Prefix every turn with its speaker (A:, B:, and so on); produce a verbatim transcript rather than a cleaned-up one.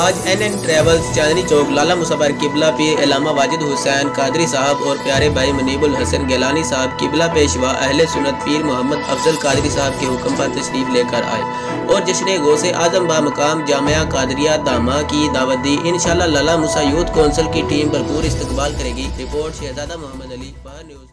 A: आज N N travels Chandni Chowk Lala मुसबर किबला पीर इलामा वाजिद हुसैन कादरी साहब और प्यारे भाई मुनीबुल हसन गिलानी साहब किबला पेशवा अहले सुन्नत पीर मोहम्मद अफजल कादरी साहब के हुक्म पर तशरीफ लेकर आए और जश्न गौसे आजम बा मकाम जामिया कादरिया दामा की दावत दी। इंशाअल्लाह लाला मुसा यूथ कौंसिल की टीम भरपूर इस्तकबाल करेगी। रिपोर्ट शहजादा मोहम्मद अली, बाहर न्यूज़।